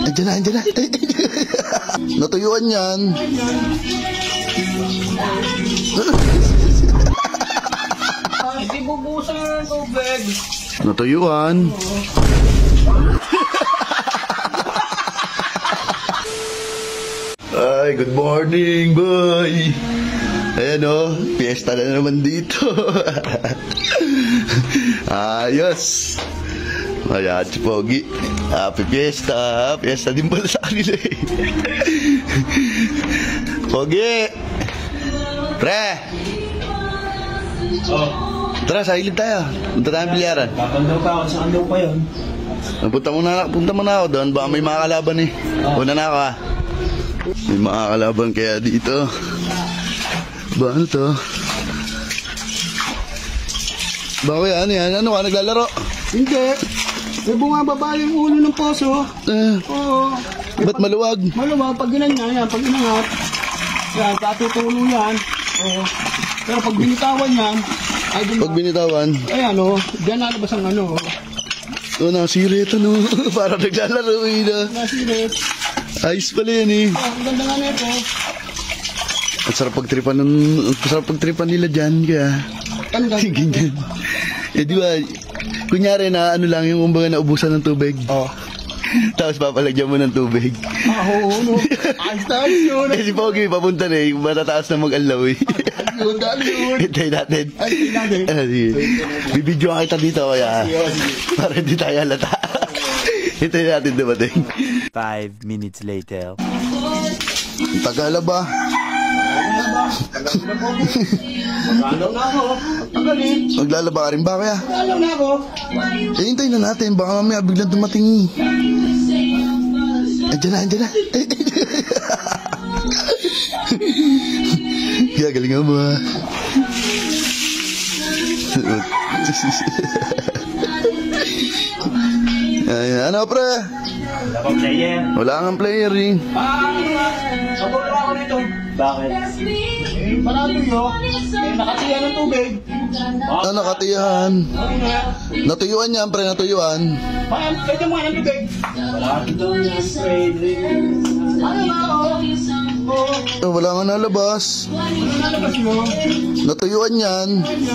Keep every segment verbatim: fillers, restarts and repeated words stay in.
Andiyan na, andiyan na. Natuyuan yan. Hindi bubusan ng tubig. Natuyuan. Ay, good morning, boy. Ayan o, fiesta na naman dito. Ayos. Ayan, si Pogi. Happy fiesta. Fiesta din pala sa kanila eh. Pogi. Pre. Oh. Tara, sa ilid tayo. Punta tayong bilyaran. Kapandaw ka ako. Saan daw pa yun? Punta muna, punta muna ako doon. Baka may mga kalaban eh. Oh. Una na ako ha. May mga kalaban kaya dito. Ba, ano to? Bakit ano yan? Ano ka? Naglalaro? Hindi. May bumababa yung ulo ng poso. Eh, Oo. ba't maluwag? Maluwag. Pag ginanyan yan. Pag inangat. Yan. Katutulo yan. Oo. Pero pag binitawan yan. Ay, dun, Pag binitawan, ay ano. Diyan lalabas ang ano. oh, nasirit ano. Parang naglalaro eh na. Nasirit. Ayos pala yan eh. Oh, ang ganda nga nito. Ang sarap pagtripan ng, ang sarap pagtripan nila dyan kaya. Ano ganda? Ganyan. Eh di ba, kunyari na ano lang yung kumbaga naubusan ng tubig. Oh. Tapos papalagyan mo ng tubig. Ah, oo, no. Ayos na ayos yun. Eh si Pogi papunta na eh, matataas na mag-alaw eh. Yun, dali yun. Hintay natin. Ay, natin. Ah, sige. Bibidyoan kita dito kaya. Para hindi tayo halata. Hintay natin dumating. Five minutes later. Ang tagala ba? Magalaw na ako. Magaling. Maglalaba ka rin ba kaya? Magalaw na ako. Eh, hintayin na natin. Baka mamaya biglang dumating. Andiyan na, andiyan na. Kaya galingan mo ha. Ayan, ano pre? Wala kang player. Wala kang player eh. Ah, ano nga? Nabula ako nito. Bakit? Eh, panalo yun. Eh, nakatiyan ng tubig. Ah, nakatiyahan. Ano nga? Natuyuan yan pre, natuyuan. Paano? Pwede mo nga ng tubig. Wala dito yung spray. Ano nga ako? Oo. Oh, wala nga nalabas. Ano nalabas mo? Natuyuan yan.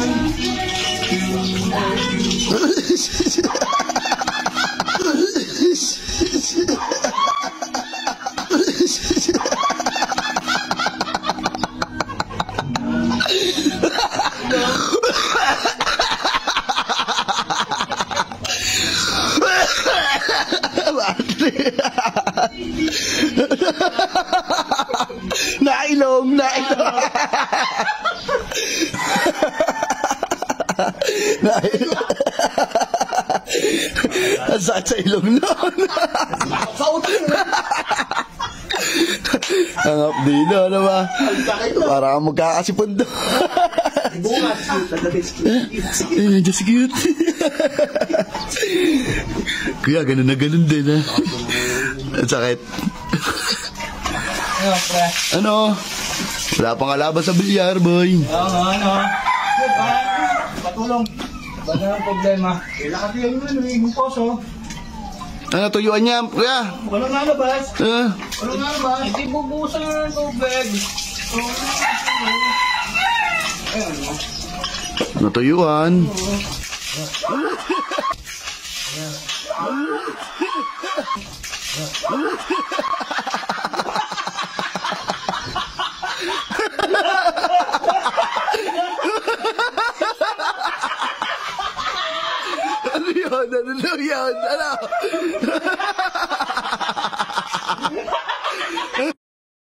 Nailong, nailong. Nailong. Ang sakit sa ilong nun. Sa utak mo. Ang update ano ba? Para kang magkakasipon doon. Bungas. Eh, nandiyan si cute. Kuya, ganun na ganun din ha. Ang sakit. Ano, pre? Ano? Wala pang kalaban sa bilyar, boy. Oo, ano? Good, ah. Patulong. Wala ang problema. Kailangan yan mo, ano, yung poso. Ano, tuyuan niya, kuya? Walang nalabas. Eh, Walang nalabas. Hindi bubusan ng tubig. Ayun, ano? natuyuan. Ano yun? Ano yun? Ano?